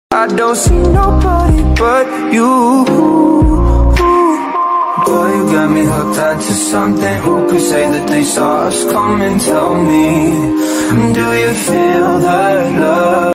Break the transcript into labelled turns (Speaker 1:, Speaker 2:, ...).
Speaker 1: I don't see nobody but you. Boy, you got me hooked onto something. Who could say that they saw us coming? Tell me, do you feel the love?